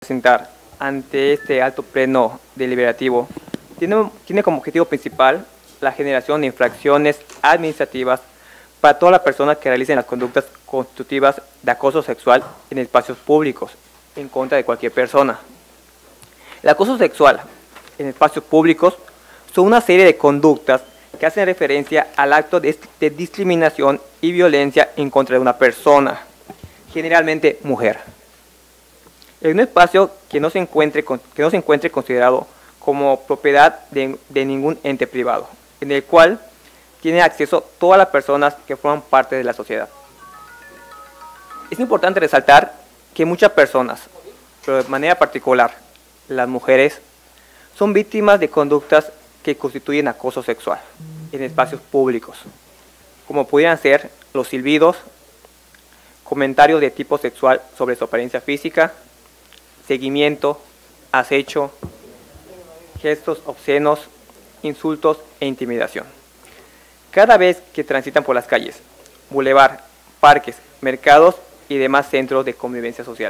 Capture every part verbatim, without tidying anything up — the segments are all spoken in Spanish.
presentar ante este alto pleno deliberativo tiene, tiene como objetivo principal la generación de infracciones administrativas para todas las personas que realicen las conductas constitutivas de acoso sexual en espacios públicos en contra de cualquier persona. El acoso sexual en espacios públicos son una serie de conductas que hacen referencia al acto de, de discriminación y violencia en contra de una persona, generalmente mujer, en un espacio que no se encuentre, que no se encuentre considerado como propiedad de, de ningún ente privado, en el cual tiene acceso todas las personas que forman parte de la sociedad. Es importante resaltar que muchas personas, pero de manera particular las mujeres, son víctimas de conductas que constituyen acoso sexual en espacios públicos, como pudieran ser los silbidos, comentarios de tipo sexual sobre su apariencia física, seguimiento, acecho, gestos obscenos, insultos e intimidación. Cada vez que transitan por las calles, bulevar, parques, mercados y demás centros de convivencia social.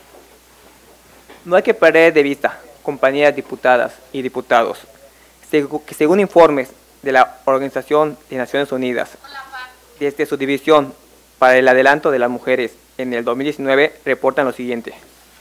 No hay que perder de vista, compañeras diputadas y diputados, que según informes de la Organización de Naciones Unidas, desde su división para el adelanto de las mujeres en el dos mil diecinueve, reportan lo siguiente.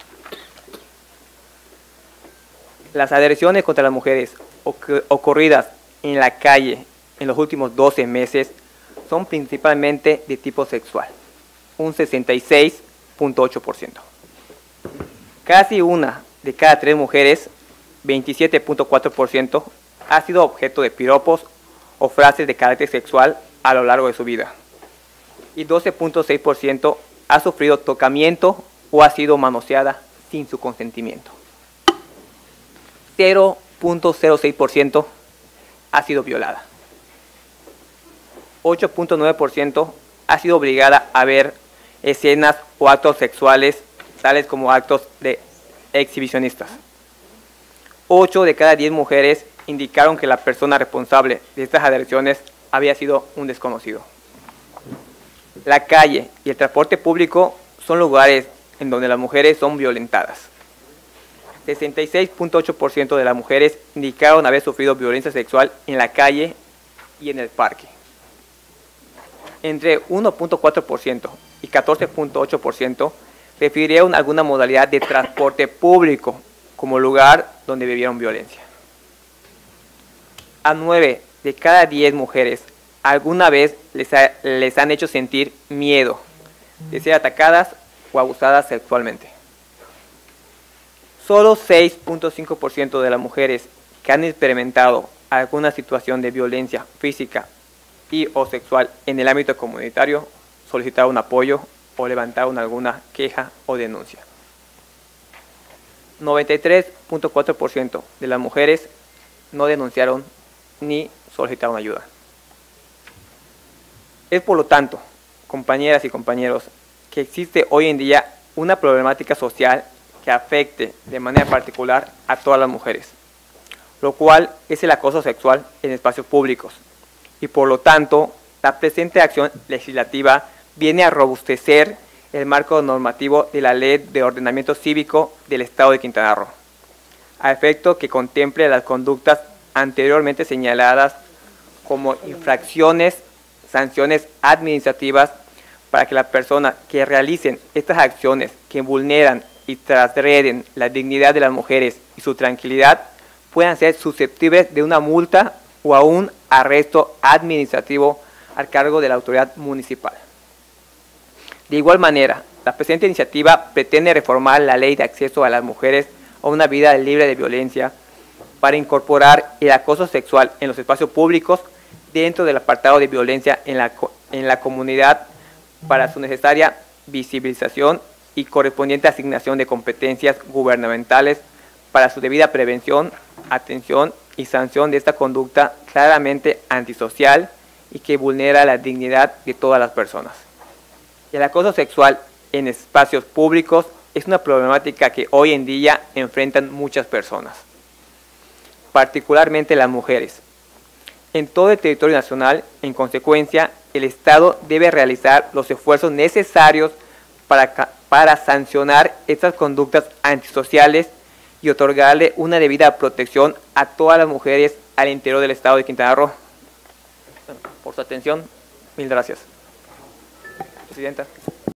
Las agresiones contra las mujeres ocurridas en la calle en los últimos doce meses son principalmente de tipo sexual, un sesenta y seis punto ocho por ciento. Casi una de cada tres mujeres, veintisiete punto cuatro por ciento, ha sido objeto de piropos o frases de carácter sexual a lo largo de su vida. Y doce punto seis por ciento ha sufrido tocamiento o ha sido manoseada sin su consentimiento. cero punto cero seis por ciento ha sido violada. ocho punto nueve por ciento ha sido obligada a ver escenas o actos sexuales, tales como actos de exhibicionistas. ocho de cada diez mujeres indicaron que la persona responsable de estas agresiones había sido un desconocido. La calle y el transporte público son lugares en donde las mujeres son violentadas. sesenta y seis punto ocho por ciento de las mujeres indicaron haber sufrido violencia sexual en la calle y en el parque. Entre uno punto cuatro por ciento y catorce punto ocho por ciento refirieron alguna modalidad de transporte público como lugar donde vivieron violencia. A nueve de cada diez mujeres alguna vez les, ha, les han hecho sentir miedo de ser atacadas o abusadas sexualmente. Solo seis punto cinco por ciento de las mujeres que han experimentado alguna situación de violencia física y o sexual en el ámbito comunitario solicitaron apoyo o levantaron alguna queja o denuncia. noventa y tres punto cuatro por ciento de las mujeres no denunciaron ni solicitaron ayuda. Es por lo tanto, compañeras y compañeros, que existe hoy en día una problemática social que afecte de manera particular a todas las mujeres, lo cual es el acoso sexual en espacios públicos, y por lo tanto, la presente acción legislativa viene a robustecer el marco normativo de la Ley de Ordenamiento Cívico del Estado de Quintana Roo, a efecto que contemple las conductas anteriormente señaladas como infracciones, sanciones administrativas para que las personas que realicen estas acciones que vulneran y transgreden la dignidad de las mujeres y su tranquilidad puedan ser susceptibles de una multa o a un arresto administrativo al cargo de la autoridad municipal. De igual manera, la presente iniciativa pretende reformar la ley de acceso a las mujeres a una vida libre de violencia para incorporar el acoso sexual en los espacios públicos dentro del apartado de violencia en la, en la comunidad para su necesaria visibilización y correspondiente asignación de competencias gubernamentales para su debida prevención, atención y sanción de esta conducta claramente antisocial y que vulnera la dignidad de todas las personas. El acoso sexual en espacios públicos es una problemática que hoy en día enfrentan muchas personas, particularmente las mujeres. En todo el territorio nacional, en consecuencia, el Estado debe realizar los esfuerzos necesarios para, para sancionar estas conductas antisociales y otorgarle una debida protección a todas las mujeres al interior del estado de Quintana Roo. Por su atención, mil gracias. Presidenta.